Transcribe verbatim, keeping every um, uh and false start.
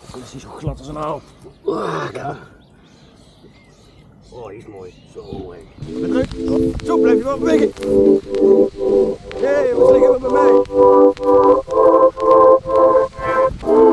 Dan is hij zo glad als een haal. Ja. Oh, die is mooi. Zo mooi. Met druk. Zo, blijf je wel bewegen. Hé, hey, wat liggen we bij mij?